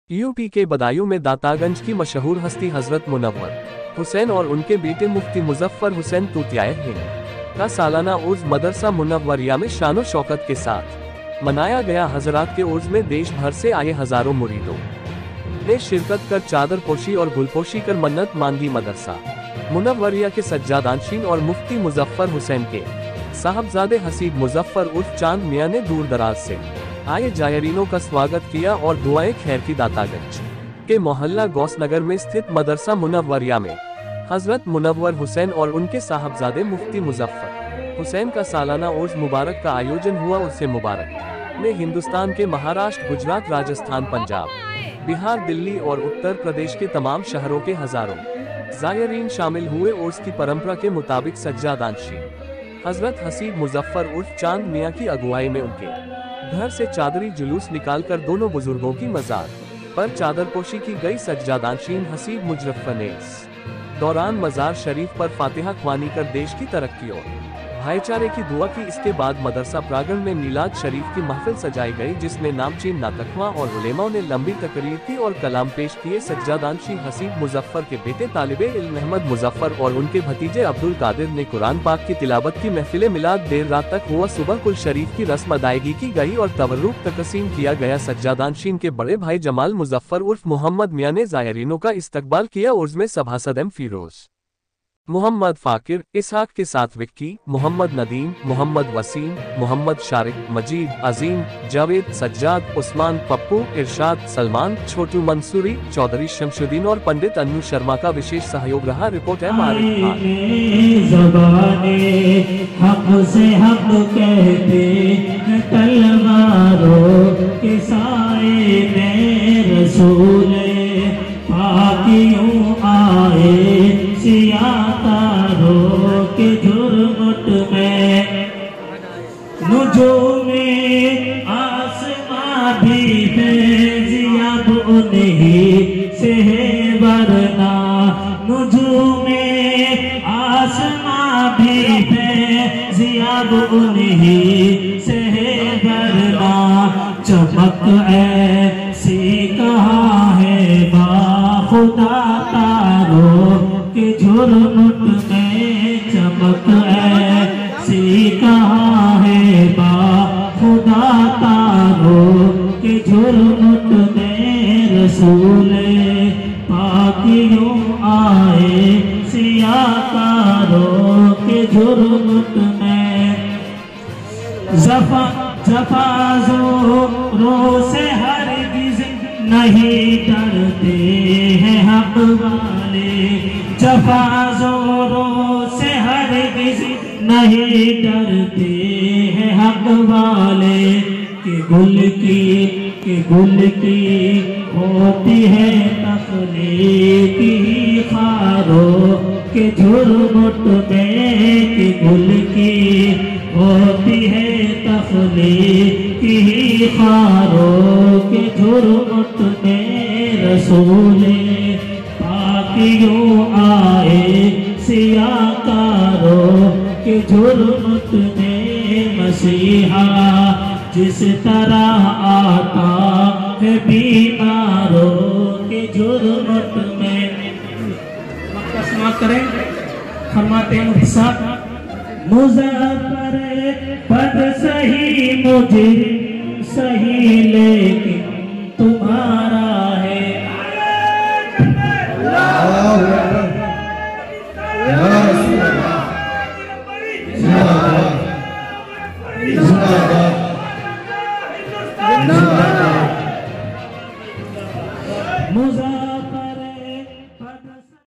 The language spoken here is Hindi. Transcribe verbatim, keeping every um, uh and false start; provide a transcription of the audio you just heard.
यूपी के बदायूं में दातागंज की मशहूर हस्ती हजरत मुनव्वर हुसैन और उनके बेटे मुफ्ती मुजफ्फर हुसैन तूतियाए हिंद का सालाना उर्स मदरसा मुनव्वरिया में शानो शौकत के साथ मनाया गया। हजरात के उर्स में देश भर से आए हजारों मुरीदों ने शिरकत कर चादर पोशी और गुलपोशी कर मन्नत मांगी। मदरसा मुनव्वरिया के सज्जादानशीन और मुफ्ती मुजफ्फर हुसैन के साहबजादे हसीब मुजफ्फर उर्फ चांद मियां ने दूर दराज से आए जायरीनों का स्वागत किया और दुआएं खैर की। दातागंज के मोहल्ला गौसनगर में स्थित मदरसा मुनव्वरिया में हजरत मुनव्वर हुसैन और उनके साहबजादे मुफ्ती मुजफ्फर हुसैन का सालाना उर्स मुबारक का आयोजन हुआ। उससे मुबारक में हिंदुस्तान के महाराष्ट्र, गुजरात, राजस्थान, पंजाब, बिहार, दिल्ली और उत्तर प्रदेश के तमाम शहरों के हजारों जायरीन शामिल हुए। उर्स की परंपरा के मुताबिक सज्जादानशीन हजरत हसीब मुजफ्फर उर्फ चांद मियां की अगुवाई में उनके घर से चादरी जुलूस निकालकर दोनों बुजुर्गों की मजार पर चादरपोशी की गई। सज्जादानशीन हसीब मुजफ्फर ने इस दौरान मजार शरीफ पर फातिहा ख्वानी कर देश की तरक्की और भाईचारे की दुआ की। इसके बाद मदरसा प्रांगण में मिलाद शरीफ की महफिल सजाई गई, जिसमें नामचीन नातख्वा और उलेमाओं ने लंबी तकरीर की और कलाम पेश किए। सज्जादानशीन हसीब मुजफ्फर के बेटे तालिबे इल्म अहमद मुजफ्फर और उनके भतीजे अब्दुल कादिर ने कुरान पाक की तिलावत की। महफिल मिलाद देर रात तक हुआ। सुबह कुल शरीफ की रस्म अदायगी की गई और तबर्रुक तकसीम किया गया। सज्जादानशीन के बड़े भाई जमाल मुजफ्फर उर्फ मोहम्मद मियां ने जायरीनों का इस्तकबाल किया। उर्स में सभासद एम फिरोज, मोहम्मद फाकिर, इसहाक के साथ विक्की, मोहम्मद नदीम, मोहम्मद वसीम, मोहम्मद शारिक, मजीद, अजीम, जावेद, सज्जाद, उस्मान, पप्पू, इरशाद, सलमान, छोटू मंसूरी, चौधरी शमशुद्दीन और पंडित अन्नू शर्मा का विशेष सहयोग रहा। रिपोर्ट है मारिफ खान। हक से हक कहते तलवारों के साए में रसूल पाकियों आए सियातारों के झुरमुट में। नुजूमे आसमां भी फैज़ियाब उन्हीं से है वरना। नुजूमे आसमां भी फैज़ियाब उन्हीं से है वरना। चमक ऐसी कहाँ है बाखुदा तारों के झुरमुट में। चमक ऐसी कहाँ है बाखुदा तारों के झुरमुट में। रसूल पाकियों आए सियाकारों के झुरमुट में। जफा जफाजों से हरगिज़ नहीं डरते हैं हक वाले। जफाजों से हरगिज़ नहीं डरते हैं हक वाले। कि गुल की कि गुल की होती है तख्लीक ही खारों के झुरमुट में। कि गुल की होती है तख्लीक ही खारों के झुरमुट में। रसूल पाकियों आए सियाकारों के झुरमुट में। मसीहा जिस तरह आता है बीमारों के झुरमुट में। मक्का समाप्त करें। फरमाते हैं मुफ्ती साहब, मुज़फ्फर पद सही मुझे सही लेकिन तुम्हारा